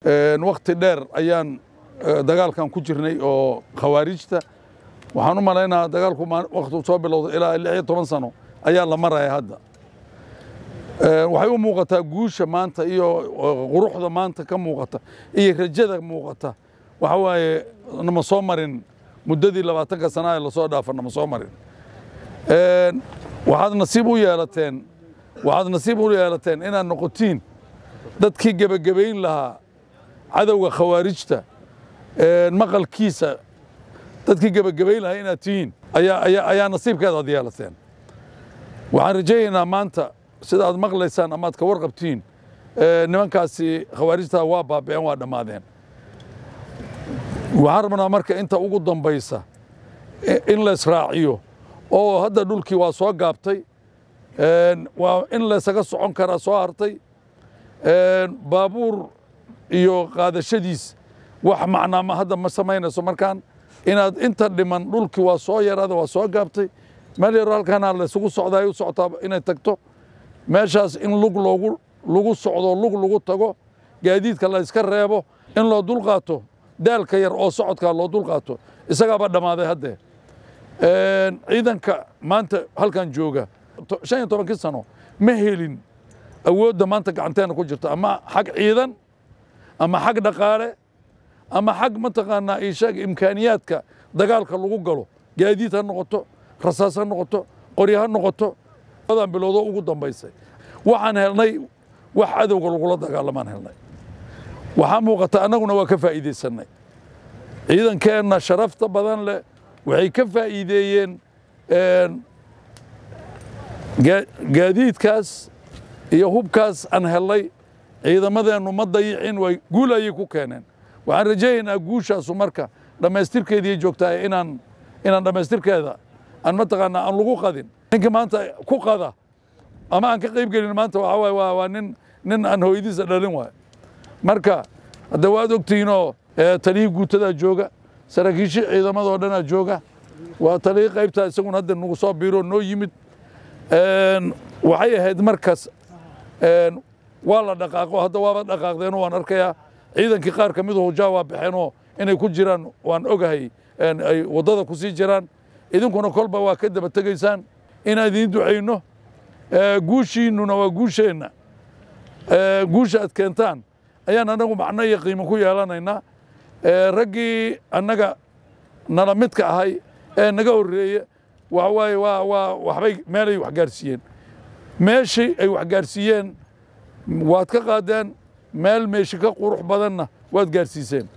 waqti dheer ayaan dagaalkan ku jirnay oo khawaarijta waxaan u maleynayaa dagaalku waqti soo bilowday ilaa 16 sano ayaa la maraya hadda waxay u muuqataa guusha maanta iyo quruxda maanta ka muuqata iyo rajada muuqata waxa waaye nama soo marin muddadii 20 sano ee la soo dhaafay nama soo marin waxaad nasiib u yeelateen inaad noqotiin dadkii gabagabayn lahaa cadowga khawaarijta maqalkiisa dadkii gabagabayn lahaa inaad tihiin ayaa nasiibkeeda aad yeelateen waxaan rajaynaynaa maanta sida aad maqlaysaan ama aad ka warqabtiin nimankaasi khawaarijta waa baaba'een waa dhammaadeen waxaan rabnaa marka inta ugu dambaysa in la israaciyo oo hadda dhulkii waa soo gaabtay waa in la isaga socon karaa soo hartay baabuur iyo qaadashadiis wax macnaa ma hadda ma samaynayso markaan inaad inta dhiman dhulkii waa soo yaraada waa soo gaabtay meel yar halkaana la isugu socdaa u socotaa inay tagto meeshaas in lagu socdo lagu tago gaadiidka la iska reebo in loo dul qaato daalka yar oo socodka loo dul qaato isagaaba dhamaaday hadda ciidanka maanta halkan jooga 15 sano ma helin awoodda maanta gacanteena ku jirta ama xaq ciidan ama xaq dhaqaale ama xaq mataqaanaa ishaag imkaaniyaadka dagaalka lagu galo gaadiid ha noqoto rasaas ha noqoto qoryo ha noqoto badan bilowdo ugu dambaysay waxaan helnay wax cadowga lagula dagaalamaan helnay waxaa muuqata annaguna waa ka faa'iidaysanay ciidankeenna sharafta badan leh waxay ka faa'iideeyeen gaadiidkaas iyo hubkaas aan helnay ciidamadeennu ma dayicin way guul ayay ku keeneen waxaan rajaynaynaa guushaasu marka dhammaystirkeedii joogtaa inaan dhammaystirkeeda aan mataqaanaa aan lagu qadin ninka maanta ku qada ama aan ka qayb gelin maanta waxa waaye waa nin aan hooyadiisa dhalin waayo marka hadda waad ogtihiinoo taliyii guutadaa jooga saraakiishii ciidamadoo dhanaa jooga waa taliyii qaybtaa isaguna hadda nagu soo biiroo noo yimid waxay ahayd markaas waa la dhaqaaqo hadda waaba dhaqaaqdeenoo waan arkayaa ciidankii qaar ka mid hujaa waa baxeenoo inay ku jiraan waan ogahay ay waddada ku sii jiraan idinkuna kolba waa ka daba tegaysaan inaan idiin ducayno guushiinnuna waa guusheenna guusha aad keentaan ayaan annagu macno iyo qiimo ku yeelanaynaa raggii annaga nala midka ahay ee naga horreeye waxa waaye waxbay meelay wax gaarsiiyeen meeshii ay wax gaarsiiyeen waad ka qaadeen meel meeshi ka qurux badanna waad gaarsiiseen